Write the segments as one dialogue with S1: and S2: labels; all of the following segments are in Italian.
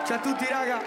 S1: Ciao a tutti raga.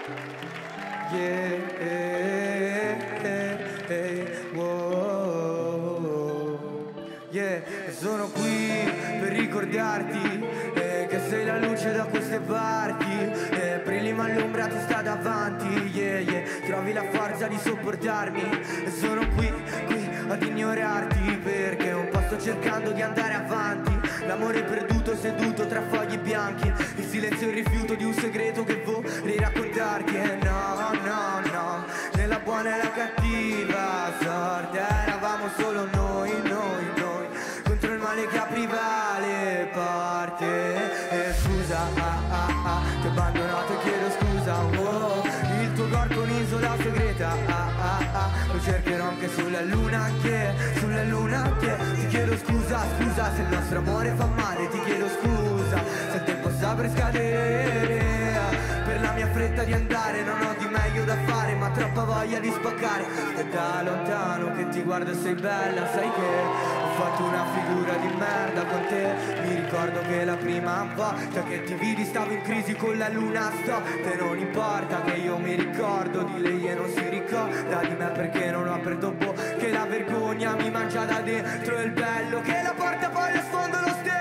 S1: Sono qui per ricordarti che sei la luce da queste parti, brilli ma l'ombra ti sta davanti, trovi la forza di sopportarmi e sono qui ad ignorarti perché un po' sto cercando di andare avanti. L'amore perduto seduto tra fogli bianchi, il silenzio e il rifiuto di un segreto che vorrei raccontarti. E no, nella buona e la cattiva sorte eravamo solo noi contro il male che apriva le porte. E scusa, ti ho abbandonato e chiedo scusa, il tuo corpo è un'isola segreta, lo cercherò anche sulla luna che ti chiedo scusa se il nostro amore fa male, ti chiedo scusa se il tempo sta per scadere, per la mia fretta di andare non ho di meglio da fare ma troppa voglia di spaccare. E da lontano che ti guardo sei bella, sai che ho fatto una figura di merda con te. Mi ricordo che la prima volta che ti vidi stavo in crisi con la luna, te non importa che io mi ricordo di lei e non si ricorda di me perché non ho aperto che la vergogna mi mangia da dentro e il bello che la porta poi a sfondo lo stesso.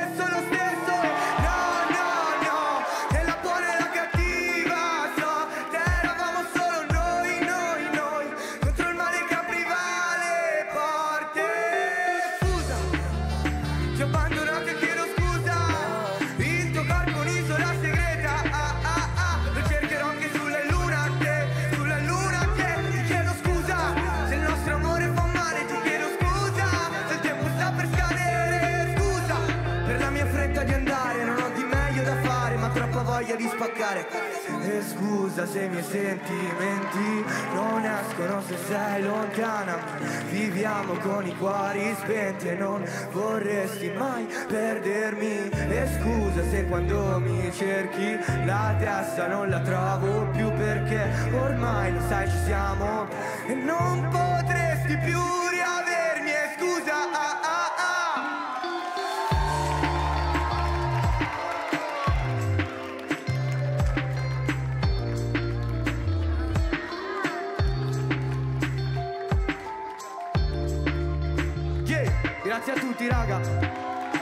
S1: No, nella buona e la cattiva sorte eravamo solo noi contro il male che apriva le porte. Scusa, ti ho abbandonato e chiedo scusa, il tuo corpo è un'isola segreta, lo cercherò anche sulla luna che ti chiedo scusa se il nostro amore fa male, ti chiedo scusa se il tempo sta per scadere, scusa per la mia fretta di andare, non ho di meglio da fare ma troppa voglia di spaccare. E scusa se i miei sentimenti non escono se sei lontana, viviamo con i cuori spenti e non vorresti mai perdermi. E scusa se quando mi cerchi la testa non la trovo più perché ormai lo sai ci siamo e non potresti più riavermi. E scusa grazie a tutti raga.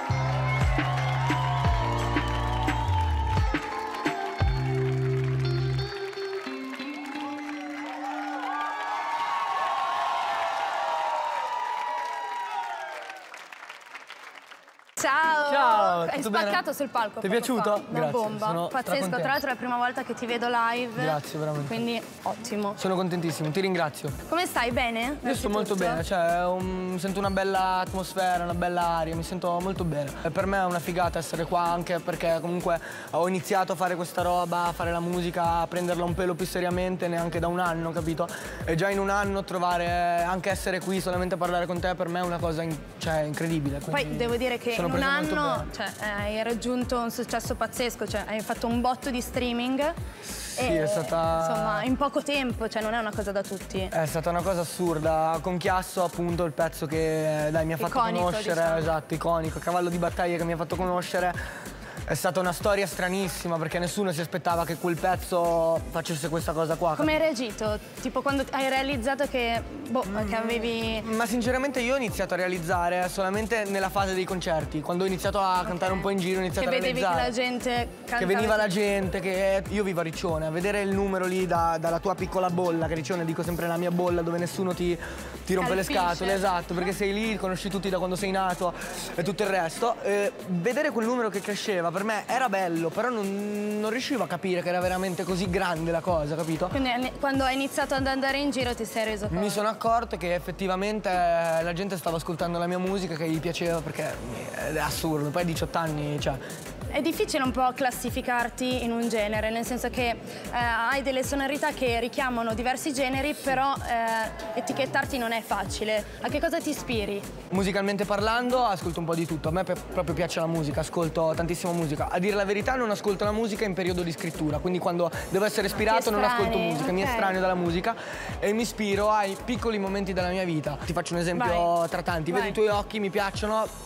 S2: Ciao! Hai
S3: tutto
S2: spaccato
S3: bene?
S2: sul palco.
S3: Ti è piaciuto?
S2: Una
S3: Grazie,
S2: bomba.
S3: sono
S2: Pazzesco,
S3: stracontento.
S2: tra l'altro è la prima volta che ti vedo live.
S3: Grazie, veramente.
S2: Quindi ottimo.
S3: Sono contentissimo, ti ringrazio.
S2: Come stai? Bene?
S3: Io sto molto bene, cioè sento una bella atmosfera, una bella aria, mi sento molto bene. E per me è una figata essere qua anche perché comunque ho iniziato a fare questa roba, a fare la musica, a prenderla un pelo più seriamente neanche da un anno, capito? E già in un anno trovare, anche essere qui solamente a parlare con te per me è una cosa incredibile.
S2: Poi devo dire che in un anno hai raggiunto un successo pazzesco, cioè hai fatto un botto di streaming.
S3: Sì, è stata...
S2: Insomma, in poco tempo, cioè non è una cosa da tutti.
S3: È stata una cosa assurda. Con Chiasso, appunto, il pezzo che mi ha fatto conoscere,
S2: diciamo.
S3: Esatto, iconico, cavallo di battaglia che mi ha fatto conoscere. È stata una storia stranissima perché nessuno si aspettava che quel pezzo facesse questa cosa qua.
S2: Come hai reagito? Tipo quando hai realizzato che, che avevi...
S3: Ma sinceramente io ho iniziato a realizzare solamente nella fase dei concerti. Quando ho iniziato a cantare un po' in giro ho iniziato a realizzare.
S2: Che vedevi che la gente cantava.
S3: Che veniva la gente, che io vivo a Riccione, a vedere il numero lì dalla tua piccola bolla, che Riccione dico sempre la mia bolla dove nessuno ti rompe le scatole, esatto, perché sei lì, conosci tutti da quando sei nato e tutto il resto. Vedere quel numero che cresceva per me era bello, però non riuscivo a capire che era veramente così grande la cosa, capito?
S2: Quindi quando hai iniziato ad andare in giro ti sei reso conto?
S3: Mi sono accorto che effettivamente la gente stava ascoltando la mia musica, che gli piaceva, perché è assurdo, poi a 18 anni, cioè...
S2: È difficile un po' classificarti in un genere, nel senso che hai delle sonorità che richiamano diversi generi, però etichettarti non è facile. A che cosa ti ispiri?
S3: Musicalmente parlando ascolto un po' di tutto, a me proprio piace la musica, ascolto tantissima musica. A dire la verità non ascolto la musica in periodo di scrittura, quindi quando devo essere ispirato non ascolto musica, mi estraneo dalla musica e mi ispiro ai piccoli momenti della mia vita. Ti faccio un esempio tra tanti, vedo i tuoi occhi, mi piacciono,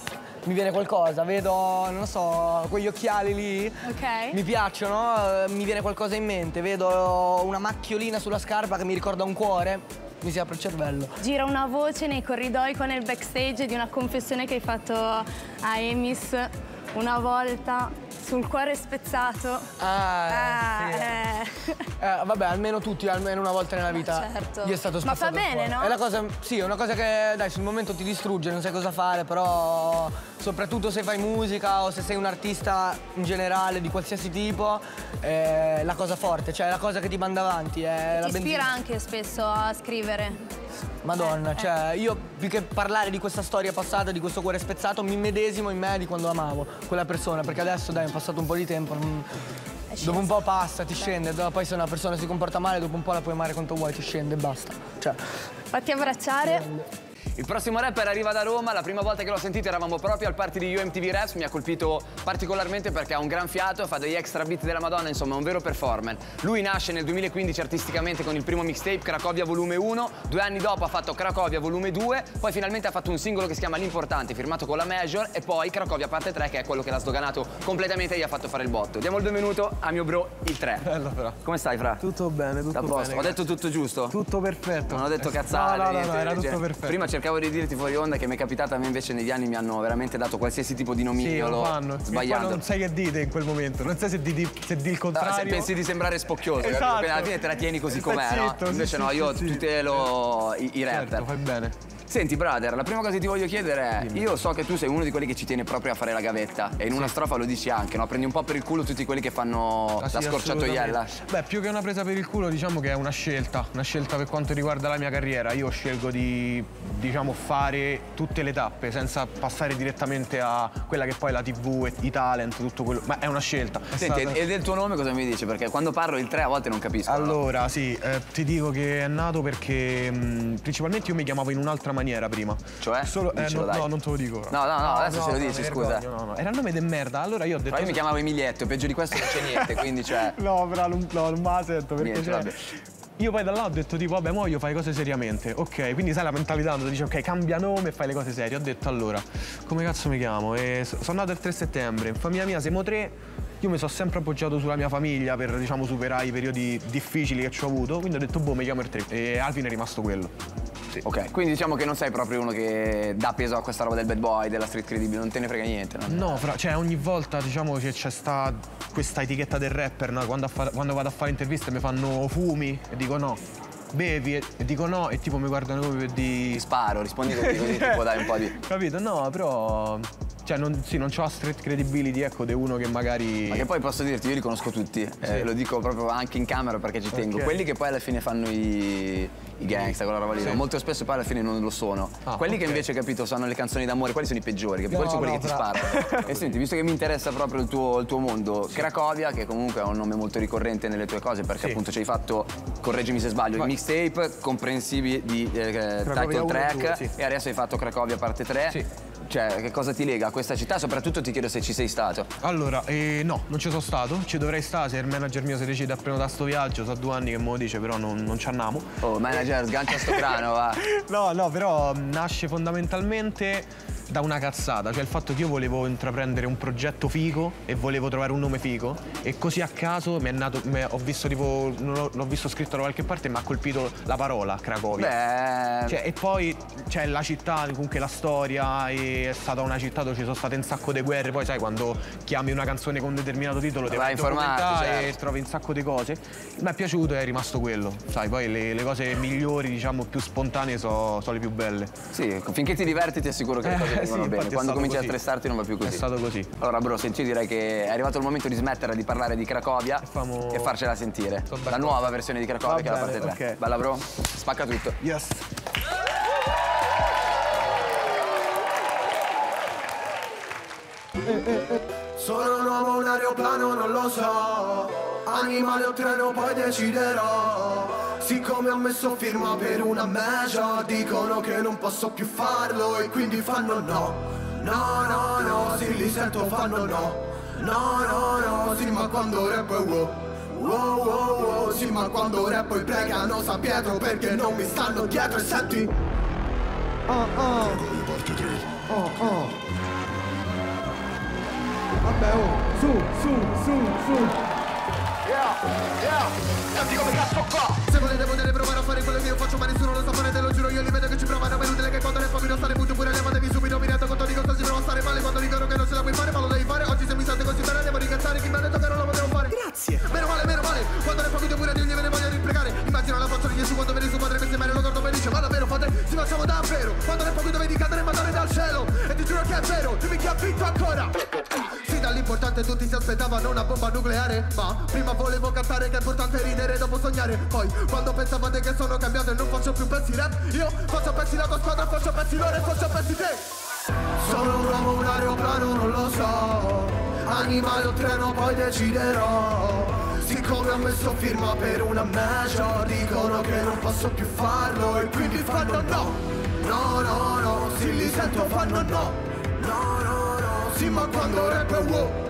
S3: mi viene qualcosa, vedo, non so, quegli occhiali lì, mi piacciono, mi viene qualcosa in mente, vedo una macchiolina sulla scarpa che mi ricorda un cuore, mi si apre il cervello.
S2: Gira una voce nei corridoi qua nel backstage di una confessione che hai fatto a Emis una volta sul cuore spezzato.
S3: Vabbè, almeno tutti, almeno una volta nella vita
S2: certo.
S3: gli è stato spezzato.
S2: Ma fa bene, no?
S3: È la cosa, sì, è una cosa che dai, sul momento ti distrugge, non sai cosa fare, però soprattutto se fai musica o se sei un artista in generale di qualsiasi tipo, è la cosa forte, cioè è la cosa che ti manda avanti.
S2: Ti ispira anche spesso a scrivere.
S3: Madonna, cioè io più che parlare di questa storia passata, di questo cuore spezzato, mi medesimo in me di quando amavo quella persona, perché adesso dai è passato un po' di tempo, dopo un po' passa, ti scende, poi se una persona si comporta male dopo un po' la puoi amare quanto vuoi, ti scende e basta. Cioè,
S2: fatti abbracciare.
S4: Il prossimo rapper arriva da Roma, la prima volta che l'ho sentito eravamo proprio al party di UMTV Raps, mi ha colpito particolarmente perché ha un gran fiato, fa degli extra beat della Madonna, insomma è un vero performer. Lui nasce nel 2015 artisticamente con il primo mixtape Cracovia volume 1, 2 anni dopo ha fatto Cracovia volume 2, poi finalmente ha fatto un singolo che si chiama L'Importante, firmato con la Major, e poi Cracovia parte 3 che è quello che l'ha sdoganato completamente e gli ha fatto fare il botto. Diamo il benvenuto a mio bro, il 3.
S5: Bello però.
S4: Come stai, Fra?
S5: Tutto bene, tutto bene.
S4: Ho detto tutto giusto?
S5: Tutto perfetto.
S4: Non ho detto cazzate.
S5: No, era tutto perfetto.
S4: Prima cercavo di dirti fuori onda che mi è capitato, a me invece negli anni mi hanno veramente dato qualsiasi tipo di nomignolo.
S5: Sì, lo fanno.
S4: Sbagliando.
S5: Non sai che dite in quel momento, non sai se di il contrario.
S4: No, se pensi di sembrare spocchioso,
S5: esatto.
S4: Alla fine te la tieni così com'è, no? Invece no, io tutelo i rapper.
S5: Certo, fai bene.
S4: Senti, brother, la prima cosa che ti voglio chiedere è: io so che tu sei uno di quelli che ci tiene proprio a fare la gavetta, e in una strofa lo dici anche, no? Prendi un po' per il culo tutti quelli che fanno la scorciatoiella.
S5: Beh, più che una presa per il culo, diciamo che è una scelta per quanto riguarda la mia carriera. Io scelgo di, diciamo, fare tutte le tappe senza passare direttamente a quella che poi è la TV e i talent, tutto quello. Ma è una scelta.
S4: Senti, e del tuo nome cosa mi dici? Perché quando parlo il 3 a volte non capisco.
S5: Allora, no? Sì, ti dico che è nato perché principalmente io mi chiamavo in un'altra maniera prima.
S4: Cioè?
S5: No, non te lo dico.
S4: No, adesso ce lo dici, scusa.
S5: No. Era il nome del merda, allora io ho detto.
S4: Ma io mi chiamavo Emilietto, peggio di questo non c'è niente, quindi cioè.
S5: No, però non me la sento perché
S4: niente, vabbè.
S5: Io poi da là ho detto tipo, vabbè, mo io fai cose seriamente, ok? Quindi sai la mentalità quando dici, ok, cambia nome e fai le cose serie. Ho detto, allora, come cazzo mi chiamo? E sono nato il 3 settembre, in famiglia mia siamo 3, io mi sono sempre appoggiato sulla mia famiglia per, diciamo, superare i periodi difficili che ci ho avuto, quindi ho detto, boh, mi chiamo il 3. E alla fine è rimasto quello. Sì.
S4: Ok, quindi diciamo che non sei proprio uno che dà peso a questa roba del bad boy, della street credibile, non te ne frega niente, no?
S5: No, cioè ogni volta diciamo che c'è sta questa etichetta del rapper, no? Quando vado a fare interviste mi fanno fumi e dico no. Bevi e dico no e tipo mi guardano come per di...
S4: Sparo, rispondi così tipo dai un po' di...
S5: Capito? No, però... Cioè non c'ho la street credibility, ecco, di uno che magari...
S4: Ma che poi posso dirti, io li conosco tutti, lo dico proprio anche in camera perché ci tengo. Quelli che poi alla fine fanno i gangsta, quella roba lì, no? Molto spesso poi alla fine non lo sono. Quelli che invece, capito, sanno le canzoni d'amore, quelli sono i peggiori, capito? Quelli sono quelli che ti sparano. E senti, visto che mi interessa proprio il tuo mondo, Cracovia, che comunque è un nome molto ricorrente nelle tue cose, perché appunto ci hai fatto, correggimi se sbaglio, i mixtape comprensivi di title track, e adesso hai fatto Cracovia parte 3. Sì. Cioè, che cosa ti lega a questa città? Soprattutto ti chiedo se ci sei stato.
S5: Allora, no, non ci sono stato, ci dovrei stare se il manager mio si decide a prenotare sto viaggio, so 2 anni che me lo dice, però non ci andiamo.
S4: Oh, manager, sgancia sto crano, va.
S5: No, però nasce fondamentalmente da una cazzata, cioè il fatto che io volevo intraprendere un progetto figo e volevo trovare un nome figo, e così a caso ho visto tipo, l'ho visto scritto da qualche parte e mi ha colpito la parola Cracovia. Cioè, e poi c'è la città, comunque la storia, e è stata una città dove ci sono state un sacco di guerre, poi sai quando chiami una canzone con un determinato titolo ti vai a informare e trovi un sacco di cose. Mi è piaciuto e è rimasto quello, sai, poi le cose migliori, diciamo più spontanee sono le più belle.
S4: Sì, finché ti diverti ti assicuro che le cose vengono bene, quando cominci a stressarti non va più così.
S5: È stato così.
S4: Allora bro, senti, io direi che è arrivato il momento di smettere di parlare di Cracovia e farcela sentire. La nuova versione di Cracovia, che è la parte 3. Okay. Bella bro, spacca tutto.
S5: Yes.
S1: Sono un uomo, un aeroplano, non lo so. Animale o treno, poi deciderò. Siccome ho messo firma per una major, dicono che non posso più farlo e quindi fanno no. No, sì, li sento, fanno no. No, sì, ma quando rappo è wow. Sì, ma quando rappo i pregano San Pietro perché non mi stanno dietro. E senti Cracovia parte 3. Vabbè, oh, su. Senti come cazzo qua. Se volete potete provare a fare quello che io faccio, ma nessuno lo sa fare, te lo giuro, io li vedo che ci provano. Ma inutile che quando ne fammi non stare butto pure levatevi subito. Mi rendo conto di cosa si prova a stare male quando dicono che non ce la puoi fare, ma lo devi fare. Oggi se mi state così bene devo ringraziare chi mi ha detto che non lo potevo fare. Grazie. Meno male, quando ne fammi pure io me ne voglio rimprecare. Immagina la faccia di Gesù quando vedi suo padre che sembra lo guardo e dice: ma davvero padre, si facciamo davvero. Quando ne fammi vedi cadere madonna dal cielo. E ti giuro che è vero, dimmi chi ha vinto ancora. Sì, dall'importante tutti si aspettavano una bomba nucleare, ma prima volevo cantare che è importante ridere dopo sognare. Poi quando pensavate che sono cambiato e non faccio più pezzi rap, io faccio pezzi la tua squadra, faccio pezzi loro e faccio pezzi te. Sono un uomo, un aeroplano, non lo so, animale o treno poi deciderò. Siccome ho messo firma per una major, dicono che non posso più farlo e quindi fanno no, sì li sento fanno no, sì ma quando rap è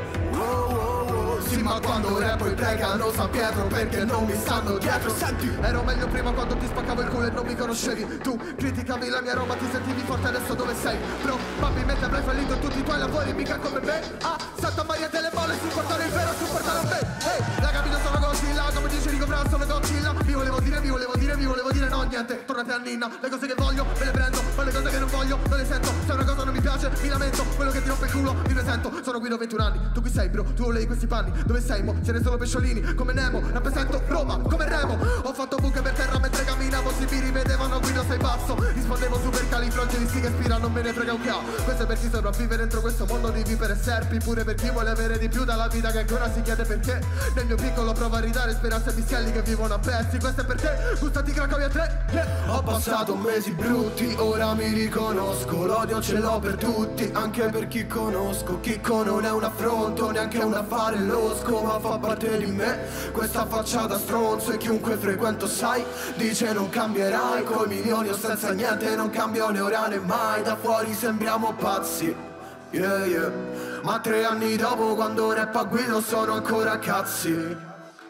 S1: wow, sì ma quando rap poi pregano San Pietro perché non mi stanno dietro. Senti, ero meglio prima quando ti spaccavo il culo e non mi conoscevi. Tu criticavi la mia roba, ti sentivi forte, adesso dove sei? Probabilmente avrai fallito tutti i tuoi lavori, mica come me. Ah, Santa Maria delle Molle, supportare il vero, supportare a me. Ehi, la capito, sono Godzilla, come dice Rico Brown, sono Godzilla. Vi volevo dire no, niente, tornate a Ninna. Le cose che voglio, me le prendo, ma le cose che non voglio, non le sento. Se una cosa non mi piace, mi lamento, quello che ti rompe il culo, mi presento. Sono Guido, 21 anni, tu qui sei bro, tu volevi questi panni. Dove sei mo? Ce ne sono pesciolini, come Nemo, rappresento Roma, come Remo. Ho fatto buche per terra mentre camminavo, si mi rivedevano, Guido sei pazzo. Rispondevo super califragilisti che ispira, non me ne frega un cazzo. Questo è per chi sopravvive dentro questo mondo di vipere e serpi, pure per chi vuole avere di più dalla vita che ancora si chiede perché. Nel mio piccolo provo a ridare speranze ai fischielli che vivono a pezzi. Questo è per te, gustati Cracovia 3, yeah. Ho passato mesi brutti, ora mi riconosco. L'odio ce l'ho per tutti, anche per chi conosco. Chicco non è un affronto, neanche un affare losco, ma fa parte di me questa faccia da stronzo. E chiunque frequento sai, dice non cambierai. Coi milioni o senza niente non cambio né ora né mai. Da fuori sembriamo pazzi, yeah. Ma 3 anni dopo quando rap a Guido sono ancora cazzi.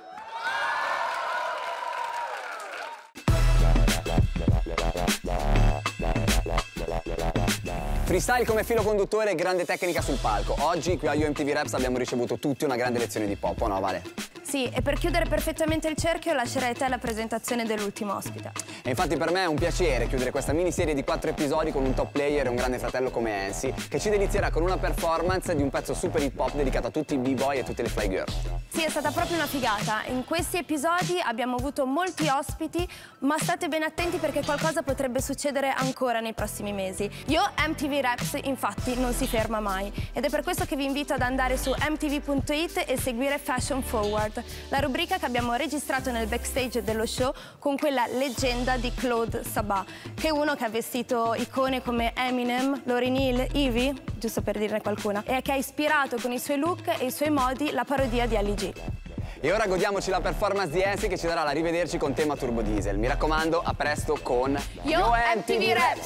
S4: Freestyle come filo conduttore e grande tecnica sul palco. Oggi qui a UMTV Raps abbiamo ricevuto tutti una grande lezione di pop, o no Vale?
S2: Sì, e per chiudere perfettamente il cerchio lascerei a te la presentazione dell'ultimo ospite.
S4: E infatti per me è un piacere chiudere questa miniserie di 4 episodi con un top player e un grande fratello come Ensi, che ci delizierà con una performance di un pezzo super hip hop dedicato a tutti i b-boy e tutte le fly girl.
S2: Sì, è stata proprio una figata. In questi episodi abbiamo avuto molti ospiti, ma state ben attenti perché qualcosa potrebbe succedere ancora nei prossimi mesi. UMTV Raps infatti non si ferma mai ed è per questo che vi invito ad andare su mtv.it e seguire Fashion Forward, la rubrica che abbiamo registrato nel backstage dello show con quella leggenda di Claude Sabah, che è uno che ha vestito icone come Eminem, Lauryn Hill, Ivy, giusto per dirne qualcuna, e che ha ispirato con i suoi look e i suoi modi la parodia di Ali G.
S4: E ora godiamoci la performance di Ensi che ci darà la rivederci con tema Turbo Diesel. Mi raccomando, a presto con
S2: UMTV Raps!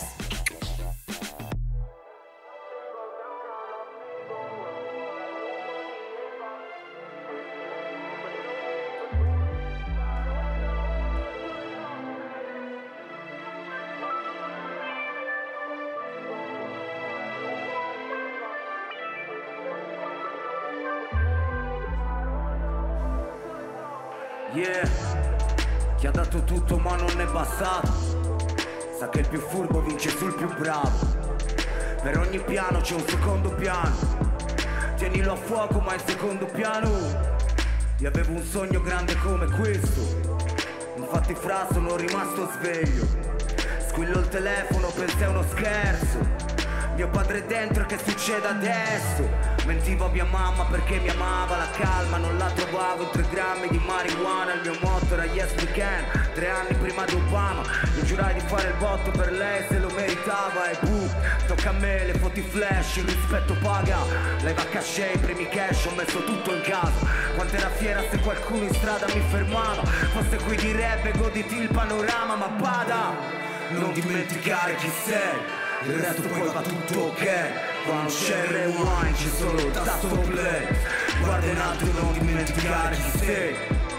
S1: Yeah, ti ha dato tutto ma non è bastato. Sa che il più furbo vince sul più bravo. Per ogni piano c'è un secondo piano. Tienilo a fuoco ma il secondo piano. Io avevo un sogno grande come questo, infatti fra sono rimasto sveglio. Squillo il telefono, pensai a uno scherzo. Mio padre è dentro, che succede adesso? Mentivo a mia mamma perché mi amava, la calma non la trovavo in 3 grammi di marijuana. Il mio motto era yes we can, 3 anni prima di Obama. Io giurai di fare il botto per lei se lo meritava. E tocca a me, le foto flash, il rispetto paga. Lei va a cachet, i primi cash, ho messo tutto in casa. Quanto era fiera se qualcuno in strada mi fermava. Forse qui direbbe goditi il panorama, ma bada, non dimenticare chi sei, il resto poi va tutto ok. Quando c'è rewind c'è solo il tasto play. Guarda in alto e non dimenticare chi sei.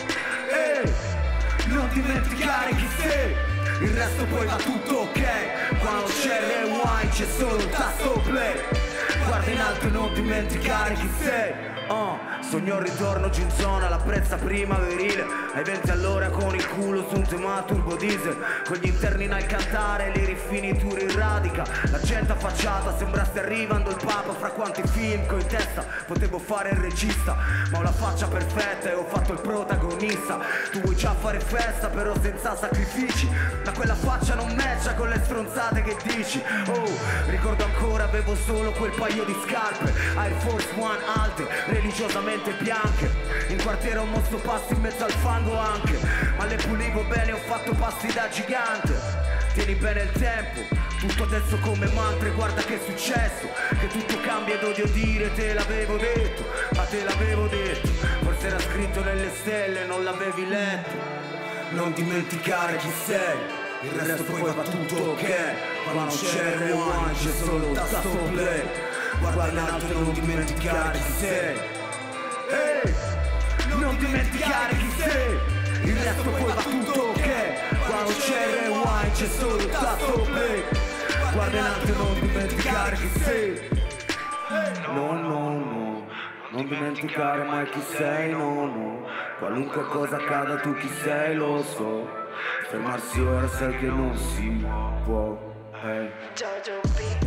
S1: Non dimenticare chi sei, il resto poi va tutto ok. Quando c'è rewind c'è solo il tasto play. Guarda in alto e non dimenticare chi sei. Sogno il ritorno in zona, la prezza primaverile. Ai 20 all'ora con il culo su un tema turbo diesel, con gli interni in cantare, le rifiniture in radica. La gente affacciata, sembra stia arrivando il papa. Fra quanti film che ho in testa, potevo fare il regista, ma ho la faccia perfetta e ho fatto il protagonista. Tu vuoi già fare festa però senza sacrifici, ma quella faccia non matcha con le stronzate che dici. Ricordo ancora, avevo solo quel paio di scarpe Air Force One alte, religiosamente bianche. In quartiere ho mosso passi in mezzo al fango anche, ma le pulivo bene, ho fatto passi da gigante. Tieni bene il tempo, tutto adesso come mantra. Guarda che è successo, che tutto cambia ed odio dire te l'avevo detto, ma te l'avevo detto. Forse era scritto nelle stelle, non l'avevi letto. Non dimenticare chi sei, il resto poi va tutto ok. Qua non c'è rewind, c'è solo tasto play. Guarda in alto e non dimenticare chi sei. Non dimenticare chi sei, il resto poi va tutto ok. Qua non c'è rewind, c'è solo tasto play. Guarda in alto e non dimenticare chi sei. No, no, no, non dimenticare mai chi sei, no, no. Qualunque cosa accada tu chi sei lo so. Fermarsi ora sai che non si può.
S6: Jojo B.